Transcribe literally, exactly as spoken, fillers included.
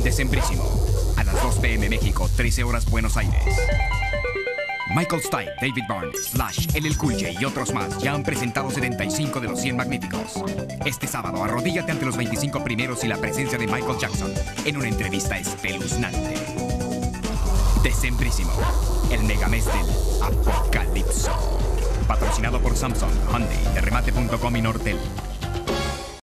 Decembrísimo, a las dos pe eme México, trece horas Buenos Aires. Michael Stipe, David Byrne, Slash, L L Cool J y otros más ya han presentado setenta y cinco de los cien magníficos. Este sábado, arrodíllate ante los veinticinco primeros y la presencia de Michael Jackson en una entrevista espeluznante. Decembrísimo, el megamés del apocalipso. Patrocinado por Samsung, Hyundai, Derremate punto com y Nortel.